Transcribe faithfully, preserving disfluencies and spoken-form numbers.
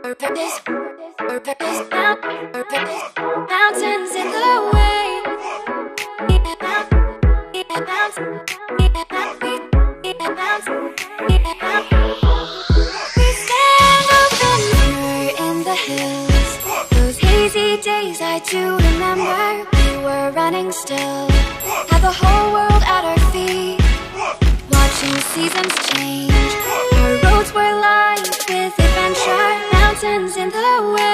Purpose, purpose, mountains in the way. We stand open mirror in the hills. Those hazy days I do remember. We were running still, had the whole world at our feet, watching seasons change. Our roads were lined with adventure, mountains in the way.